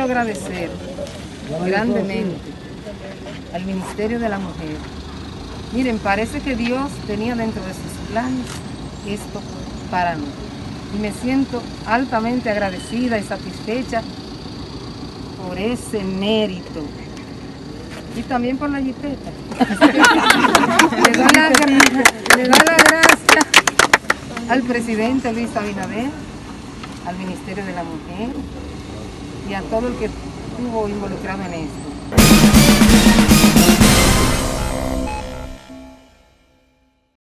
quiero agradecer grandemente al Ministerio de la Mujer. Miren, parece que Dios tenía dentro de sus planes esto para mí. Y me siento altamente agradecida y satisfecha por ese mérito. Y también por la jipeta. Le doy la gracia al presidente Luis Abinader, al Ministerio de la Mujer y a todo el que estuvo involucrado en esto.